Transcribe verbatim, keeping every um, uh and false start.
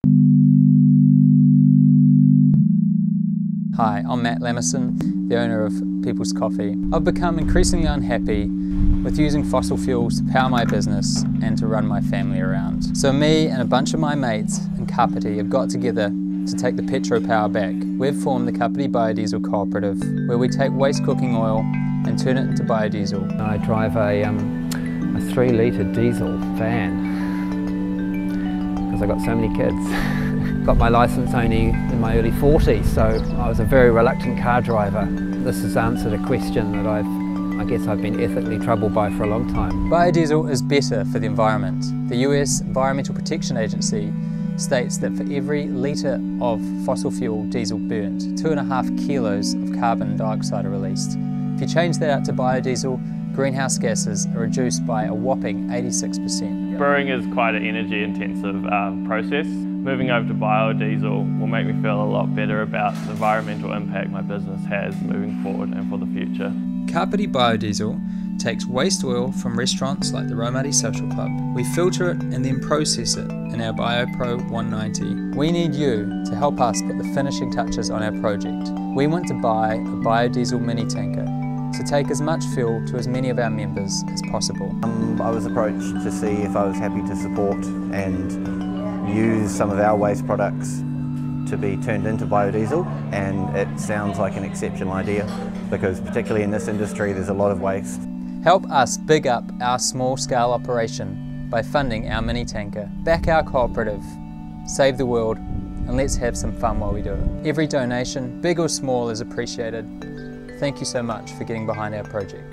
Hi, I'm Matt Lamison, the owner of People's Coffee. I've become increasingly unhappy with using fossil fuels to power my business and to run my family around. So me and a bunch of my mates in Kapiti have got together to take the petro power back. We've formed the Kapiti Biodiesel Co-operative, where we take waste cooking oil and turn it into biodiesel. I drive a, um, a three litre diesel van because I've got so many kids. Got my licence only in my early forties, so I was a very reluctant car driver. This has answered a question that I've, I guess I've been ethically troubled by for a long time. Biodiesel is better for the environment. The U S Environmental Protection Agency states that for every litre of fossil fuel diesel burnt, two and a half kilos of carbon dioxide are released. If you change that out to biodiesel, greenhouse gases are reduced by a whopping eighty-six percent. Brewing is quite an energy intensive um, process. Moving over to biodiesel will make me feel a lot better about the environmental impact my business has moving forward and for the future. Kapiti Biodiesel takes waste oil from restaurants like the Romati Social Club. We filter it and then process it in our BioPro one ninety. We need you to help us put the finishing touches on our project. We want to buy a biodiesel mini tanker to take as much fuel to as many of our members as possible. Um, I was approached to see if I was happy to support and use some of our waste products to be turned into biodiesel, and it sounds like an exceptional idea because particularly in this industry there's a lot of waste. Help us big up our small scale operation by funding our mini tanker. Back our cooperative, save the world, and let's have some fun while we do it. Every donation, big or small, is appreciated. Thank you so much for getting behind our project.